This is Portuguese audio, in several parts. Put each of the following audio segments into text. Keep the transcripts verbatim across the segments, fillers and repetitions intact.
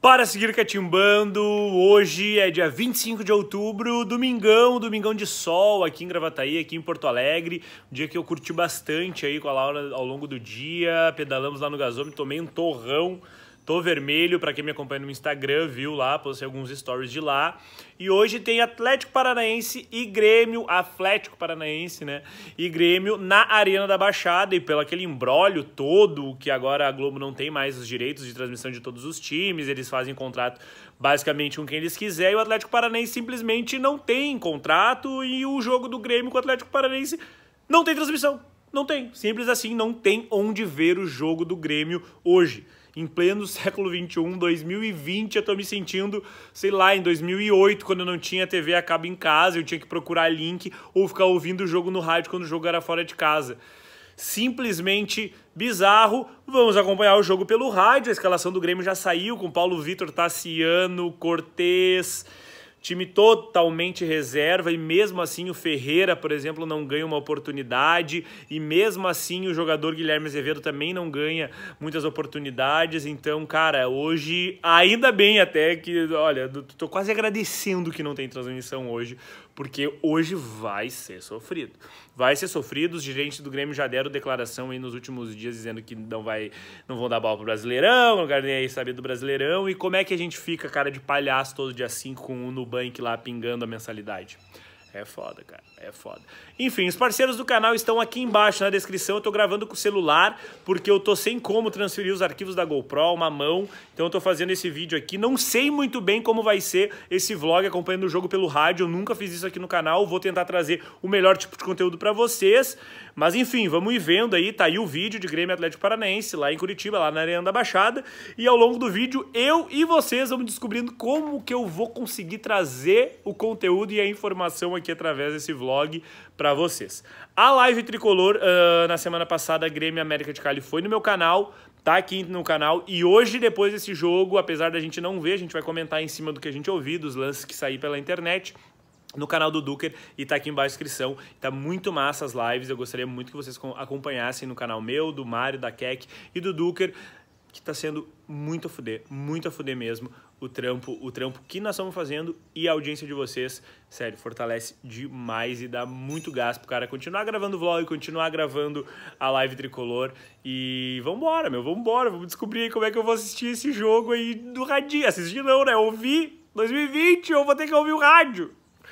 Para seguir catimbando, hoje é dia vinte e cinco de outubro, domingão, domingão de sol aqui em Gravataí, aqui em Porto Alegre. Um dia que eu curti bastante aí com a Laura ao longo do dia, pedalamos lá no gasômetro, tomei um torrão. Tô vermelho, pra quem me acompanha no Instagram, viu lá, postei alguns stories de lá. E hoje tem Atlético Paranaense e Grêmio, Atlético Paranaense, né? E Grêmio na Arena da Baixada. E pelo aquele imbróglio todo, que agora a Globo não tem mais os direitos de transmissão de todos os times, eles fazem contrato basicamente com quem eles quiserem. E o Atlético Paranaense simplesmente não tem contrato e o jogo do Grêmio com o Atlético Paranaense não tem transmissão. Não tem. Simples assim, não tem onde ver o jogo do Grêmio hoje. Em pleno século vinte e um, dois mil e vinte, eu tô me sentindo, sei lá, em dois mil e oito, quando eu não tinha T V a cabo em casa, eu tinha que procurar link ou ficar ouvindo o jogo no rádio quando o jogo era fora de casa. Simplesmente bizarro. Vamos acompanhar o jogo pelo rádio. A escalação do Grêmio já saiu com Paulo Vitor, Tassiano, Cortez, time totalmente reserva, e mesmo assim o Ferreira, por exemplo, não ganha uma oportunidade, e mesmo assim o jogador Guilherme Azevedo também não ganha muitas oportunidades. Então, cara, hoje, ainda bem até que, olha, tô quase agradecendo que não tem transmissão hoje, porque hoje vai ser sofrido. Vai ser sofrido, os dirigentes do Grêmio já deram declaração aí nos últimos dias dizendo que não, vai, não vão dar bola pro Brasileirão, não querem nem aí saber do Brasileirão. E como é que a gente fica, cara, de palhaço todo dia cinco com o Nubank lá pingando a mensalidade? É foda, cara, é foda. Enfim, os parceiros do canal estão aqui embaixo na descrição. Eu tô gravando com o celular porque eu tô sem como transferir os arquivos da GoPro, uma mão. Então eu tô fazendo esse vídeo aqui. Não sei muito bem como vai ser esse vlog acompanhando o jogo pelo rádio. Eu nunca fiz isso aqui no canal. Vou tentar trazer o melhor tipo de conteúdo pra vocês. Mas enfim, vamos ir vendo aí. Tá aí o vídeo de Grêmio Atlético Paranaense lá em Curitiba, lá na Arena da Baixada. E ao longo do vídeo, eu e vocês vamos descobrindo como que eu vou conseguir trazer o conteúdo e a informação aqui através desse vlog para vocês. A live tricolor uh, na semana passada, Grêmio América de Cali, foi no meu canal, tá aqui no canal, e hoje, depois desse jogo, apesar da gente não ver, a gente vai comentar em cima do que a gente ouviu, dos lances que saíram pela internet, no canal do Duker, e tá aqui embaixo na descrição. Tá muito massa as lives, eu gostaria muito que vocês acompanhassem no canal meu, do Mário, da Keck e do Duker, que tá sendo muito a fuder, muito a fuder mesmo, o trampo, o trampo que nós estamos fazendo, e a audiência de vocês, sério, fortalece demais e dá muito gás pro cara continuar gravando vlog, continuar gravando a live tricolor. E vambora, meu, vambora, vamos descobrir como é que eu vou assistir esse jogo aí do radinho. Assistir não, né? Ouvir dois mil e vinte, eu vou ter que ouvir o rádio.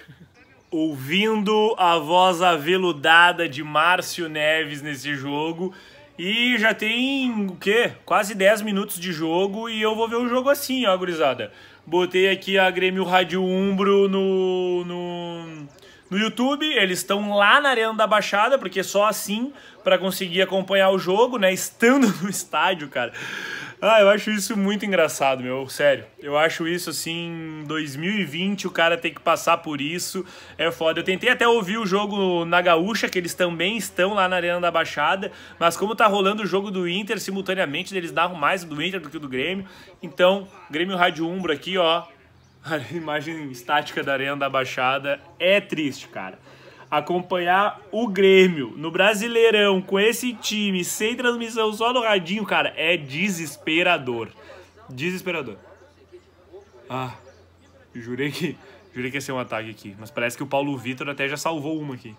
Ouvindo a voz aveludada de Márcio Neves nesse jogo. E já tem, o quê? Quase dez minutos de jogo e eu vou ver o jogo assim, ó, gurizada. Botei aqui a Grêmio Rádio Umbro no, no, no YouTube. Eles estão lá na Arena da Baixada, porque só assim para conseguir acompanhar o jogo, né? Estando no estádio, cara. Ah, eu acho isso muito engraçado, meu, sério. Eu acho isso, assim, em dois mil e vinte o cara tem que passar por isso, é foda. Eu tentei até ouvir o jogo na Gaúcha, que eles também estão lá na Arena da Baixada, mas como tá rolando o jogo do Inter simultaneamente, eles narram mais do Inter do que do Grêmio. Então, Grêmio Rádio Umbro aqui, ó, a imagem estática da Arena da Baixada, é triste, cara. Acompanhar o Grêmio no Brasileirão com esse time sem transmissão só no radinho, cara, é desesperador. Desesperador. Ah, jurei que, jurei que ia ser um ataque aqui, mas parece que o Paulo Vitor até já salvou uma aqui.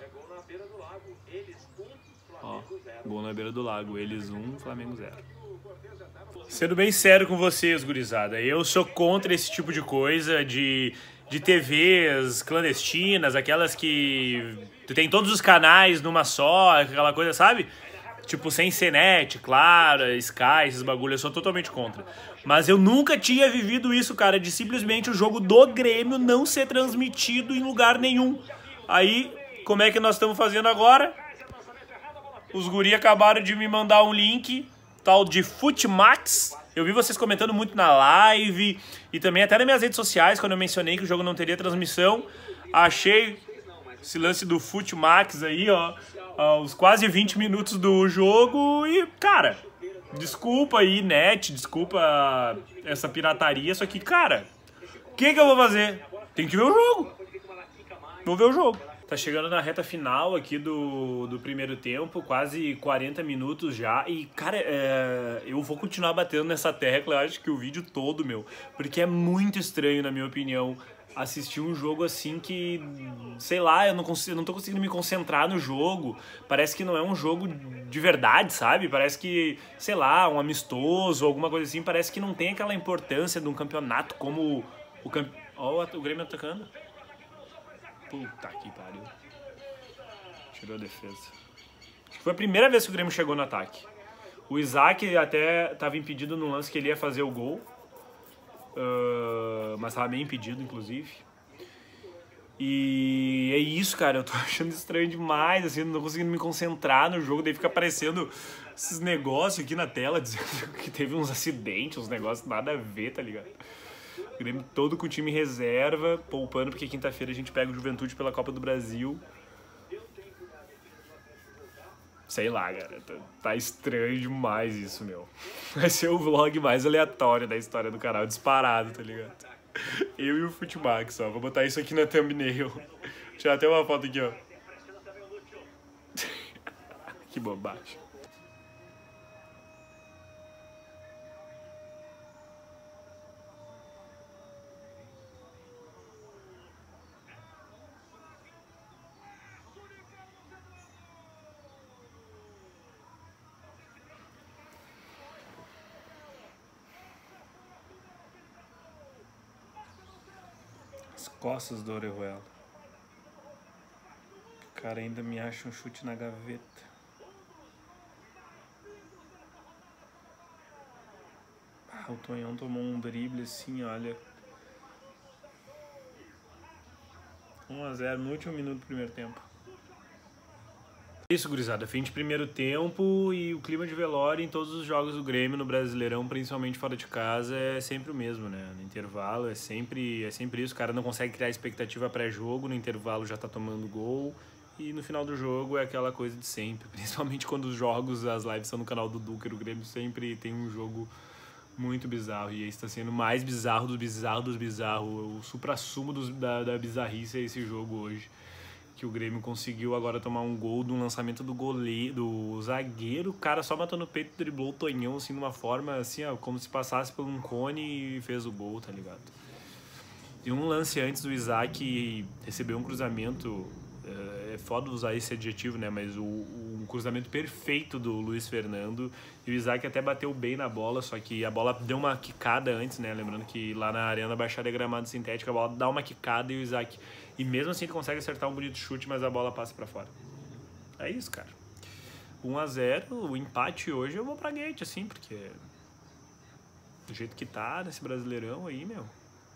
Ó, gol na beira do lago, eles um, Flamengo zero. Sendo bem sério com vocês, gurizada, eu sou contra esse tipo de coisa, de... de T Vs clandestinas, aquelas que tu tem todos os canais numa só, aquela coisa, sabe? Tipo, sem C Net, claro, Sky, esses bagulhos, eu sou totalmente contra. Mas eu nunca tinha vivido isso, cara, de simplesmente o jogo do Grêmio não ser transmitido em lugar nenhum. Aí, como é que nós estamos fazendo agora? Os guri acabaram de me mandar um link, tal de Futimax. Eu vi vocês comentando muito na live e também até nas minhas redes sociais, quando eu mencionei que o jogo não teria transmissão. Achei esse lance do Futimax aí, ó, aos quase vinte minutos do jogo e, cara, desculpa aí, net, desculpa essa pirataria, só que, cara, o que que eu vou fazer? Tem que ver o jogo. Vou ver o jogo. Tá chegando na reta final aqui do, do primeiro tempo, quase quarenta minutos já. E, cara, é, eu vou continuar batendo nessa tecla, eu acho que o vídeo todo, meu. Porque é muito estranho, na minha opinião, assistir um jogo assim que, sei lá, eu não, consigo, eu não tô conseguindo me concentrar no jogo. Parece que não é um jogo de verdade, sabe? Parece que, sei lá, um amistoso, alguma coisa assim. Parece que não tem aquela importância de um campeonato como o campeonato. Ó, o Grêmio atacando. Puta que pariu. Tirou a defesa. Acho que foi a primeira vez que o Grêmio chegou no ataque. O Isaac até estava impedido no lance que ele ia fazer o gol. Uh, mas estava meio impedido, inclusive. E é isso, cara. Eu tô achando estranho demais, assim. Não tô conseguindo me concentrar no jogo. Daí fica aparecendo esses negócios aqui na tela dizendo que teve uns acidentes, uns negócios nada a ver, tá ligado? O Grêmio todo com o time reserva, poupando, porque quinta-feira a gente pega o Juventude pela Copa do Brasil. Sei lá, cara, tá, tá estranho demais isso, meu. Vai ser o vlog mais aleatório da história do canal, disparado, tá ligado? Eu e o Futimax, ó. Vou botar isso aqui na thumbnail. Deixa eu até uma foto aqui, ó. Que bobagem. As costas do Orejuela. O cara ainda me acha um chute na gaveta. Ah, o Tonhão tomou um drible assim, olha. um a zero no último minuto do primeiro tempo. Isso, gurizada. Fim de primeiro tempo e o clima de velório em todos os jogos do Grêmio no Brasileirão, principalmente fora de casa, é sempre o mesmo, né? No intervalo é sempre, é sempre isso. O cara não consegue criar expectativa pré-jogo, no intervalo já tá tomando gol. E no final do jogo é aquela coisa de sempre. Principalmente quando os jogos, as lives são no canal do Duker, o Grêmio sempre tem um jogo muito bizarro. E esse tá sendo mais bizarro dos bizarros dos bizarros. O supra-sumo dos, da, da bizarrice é esse jogo hoje. Que o Grêmio conseguiu agora tomar um gol de um lançamento do goleiro, do zagueiro, o cara só matou no peito, driblou o Tonhão, assim, de uma forma, assim, ó, como se passasse por um cone e fez o gol, tá ligado? E um lance antes do Isaac recebeu um cruzamento, é foda usar esse adjetivo, né, mas o, um cruzamento perfeito do Luiz Fernando, e o Isaac até bateu bem na bola, só que a bola deu uma quicada antes, né, lembrando que lá na Arena Baixada é gramado sintético, a bola dá uma quicada e o Isaac... E mesmo assim ele consegue acertar um bonito chute, mas a bola passa pra fora. É isso, cara. um a zero, o empate hoje eu vou pra gate, assim, porque... Do jeito que tá nesse Brasileirão aí, meu...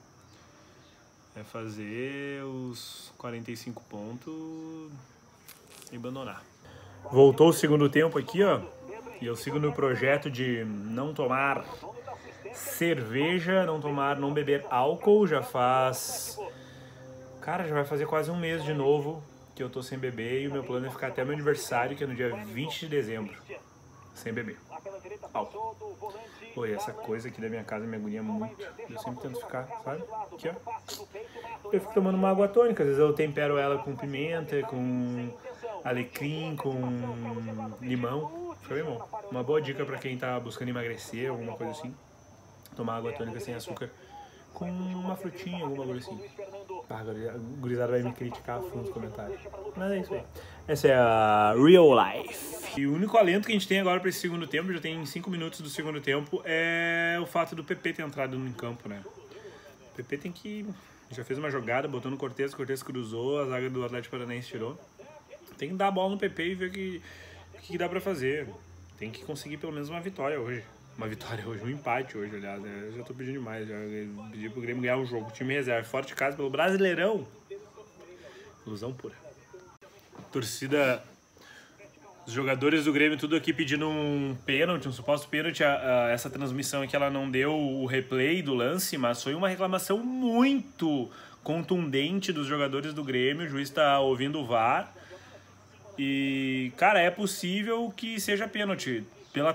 É fazer os quarenta e cinco pontos e abandonar. Voltou o segundo tempo aqui, ó. E eu sigo no projeto de não tomar cerveja, não tomar, não beber álcool. Já faz... Cara, já vai fazer quase um mês de novo que eu tô sem beber e o meu plano é ficar até meu aniversário, que é no dia vinte de dezembro, sem beber álcool. Pô, e essa coisa aqui da minha casa me agonia muito. Eu sempre tento ficar, sabe? Aqui, ó. Eu fico tomando uma água tônica, às vezes eu tempero ela com pimenta, com alecrim, com limão. Foi, irmão? Uma boa dica pra quem tá buscando emagrecer, alguma coisa assim. Tomar água tônica sem açúcar com uma frutinha, alguma coisa assim. Ah, a gurizada vai me criticar a fundo nos comentários. Mas é isso aí. Essa é a Real Life. E o único alento que a gente tem agora para esse segundo tempo, já tem cinco minutos do segundo tempo, é o fato do P P ter entrado no campo, né? O P P tem que... Já fez uma jogada, botou no Cortez, o Cortez cruzou, a zaga do Atlético Paranaense tirou. Tem que dar a bola no P P e ver o que, que dá para fazer. Tem que conseguir pelo menos uma vitória hoje. Uma vitória hoje, um empate hoje, aliás, né? Eu já tô pedindo demais, já pedi pro Grêmio ganhar o jogo. Time reserva, fora de casa pelo Brasileirão. Ilusão pura. Torcida, os jogadores do Grêmio tudo aqui pedindo um pênalti, um suposto pênalti. A, a, essa transmissão aqui, ela não deu o replay do lance, mas foi uma reclamação muito contundente dos jogadores do Grêmio. O juiz tá ouvindo o V A R. E, cara, é possível que seja pênalti. Pela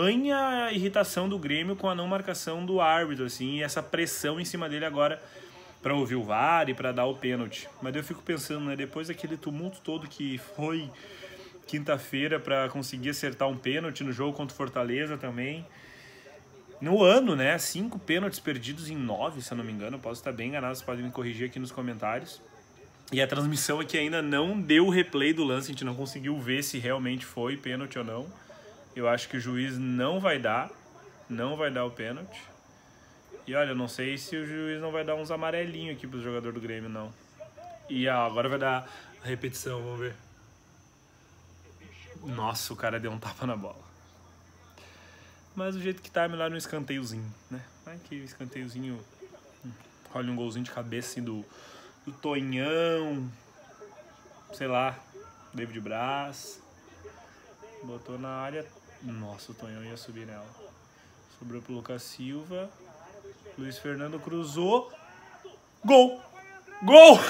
tamanha irritação do Grêmio com a não marcação do árbitro, assim, e essa pressão em cima dele agora para ouvir o V A R e para dar o pênalti. Mas eu fico pensando, né, depois daquele tumulto todo que foi quinta-feira para conseguir acertar um pênalti no jogo contra o Fortaleza também. No ano, né, cinco pênaltis perdidos em nove, se eu não me engano. Eu posso estar bem enganado, vocês podem me corrigir aqui nos comentários. E a transmissão aqui ainda não deu o replay do lance, a gente não conseguiu ver se realmente foi pênalti ou não. Eu acho que o juiz não vai dar, não vai dar o pênalti. E olha, eu não sei se o juiz não vai dar uns amarelinhos aqui pro jogador do Grêmio, não. E ah, agora vai dar a repetição, vamos ver. Nossa, o cara deu um tapa na bola. Mas o jeito que tá é melhor no escanteiozinho, né? Vai que o escanteiozinho olha um golzinho de cabeça assim do... do Tonhão, sei lá, David Braz, botou na área, nossa, o Tonhão ia subir nela, sobrou pro Lucas Silva, Luiz Fernando cruzou, gol, gol,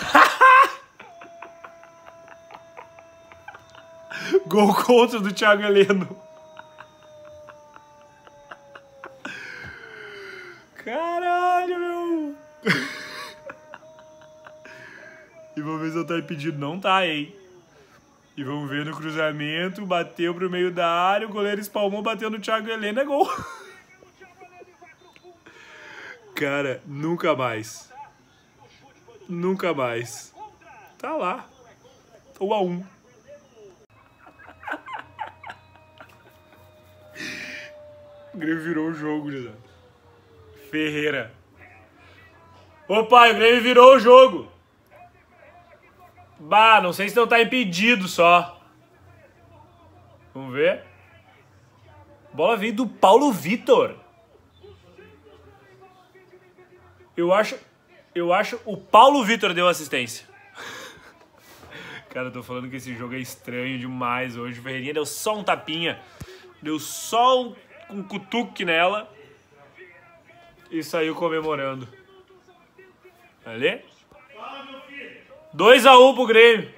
gol contra do Thiago Heleno, caralho, meu. E vamos ver se eu tô impedido. Não tá, hein? E vamos ver no cruzamento. Bateu pro meio da área. O goleiro espalmou, bateu no Thiago Heleno. É gol. Cara, nunca mais. Nunca mais. Tá lá. um a um. O Grêmio virou o jogo, José. Ferreira. Opa, o Grêmio virou o jogo. Bah, não sei se não tá impedido só. Vamos ver. Bola veio do Paulo Vitor. Eu acho... Eu acho... O Paulo Vitor deu assistência. Cara, eu tô falando que esse jogo é estranho demais hoje. O Ferreirinha deu só um tapinha. Deu só um, um cutuque nela. E saiu comemorando. Ali? dois a um pro Grêmio.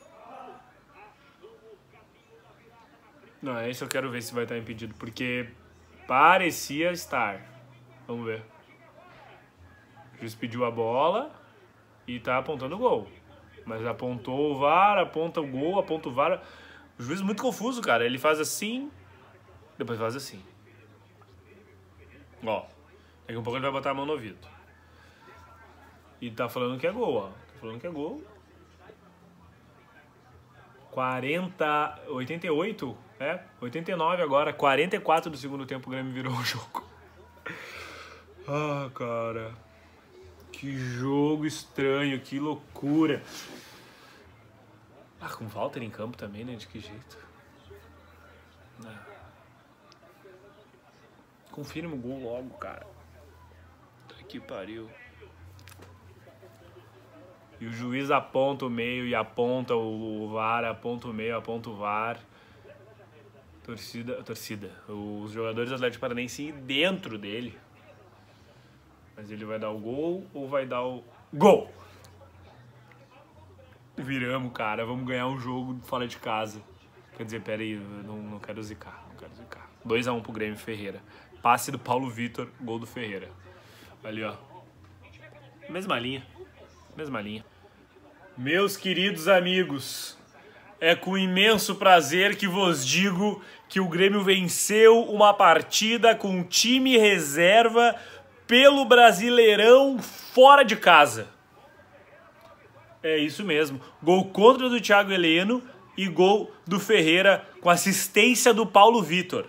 Não, esse eu quero ver se vai estar impedido, porque parecia estar. Vamos ver. O juiz pediu a bola e tá apontando o gol. Mas apontou o V A R, aponta o gol, aponta o V A R. O juiz é muito confuso, cara. Ele faz assim, depois faz assim. Ó, daqui a um pouco ele vai botar a mão no ouvido. E tá falando que é gol, ó. Falando que é gol. quarenta, oitenta e oito, é, oitenta e nove agora, quarenta e quatro do segundo tempo o Grêmio virou o jogo. Ah, cara. Que jogo estranho, que loucura. Ah, com o Walter em campo também, né? De que jeito? Ah. Confirma o gol logo, cara. Que pariu. E o juiz aponta o meio e aponta o V A R, aponta o meio, aponta o V A R. Torcida, torcida. Os jogadores do Atlético Paranaense dentro dele. Mas ele vai dar o gol ou vai dar o... Gol! Viramos, cara. Vamos ganhar um jogo fora de casa. Quer dizer, pera aí, eu não, não quero zicar. Não quero zicar. dois a um pro Grêmio Ferreira. Passe do Paulo Vitor, gol do Ferreira. Ali, ó. Mesma linha. Mesma linha. Meus queridos amigos, é com imenso prazer que vos digo que o Grêmio venceu uma partida com time reserva pelo Brasileirão fora de casa. É isso mesmo. Gol contra do Thiago Heleno e gol do Ferreira com assistência do Paulo Vitor.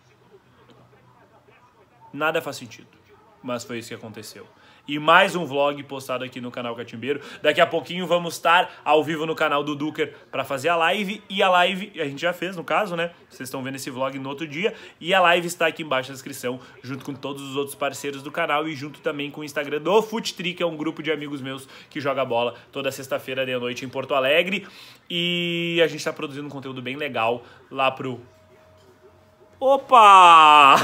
Nada faz sentido, mas foi isso que aconteceu. E mais um vlog postado aqui no canal Catimbeiro. Daqui a pouquinho vamos estar ao vivo no canal do Duker para fazer a live. E a live, a gente já fez no caso, né? Vocês estão vendo esse vlog no outro dia. E a live está aqui embaixo na descrição, junto com todos os outros parceiros do canal. E junto também com o Instagram do Futri, que é um grupo de amigos meus que joga bola toda sexta-feira de noite em Porto Alegre. E a gente está produzindo um conteúdo bem legal lá pro... Opa!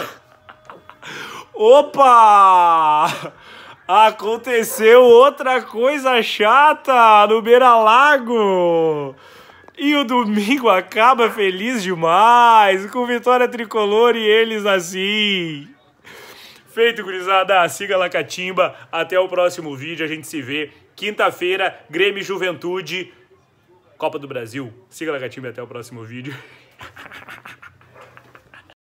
Opa! Aconteceu outra coisa chata no Beira-Lago. E o domingo acaba feliz demais, com vitória tricolor e eles assim. Feito, gurizada. Siga lá Catimba. Até o próximo vídeo. A gente se vê quinta-feira. Grêmio e Juventude. Copa do Brasil. Siga lá Catimba. Até o próximo vídeo.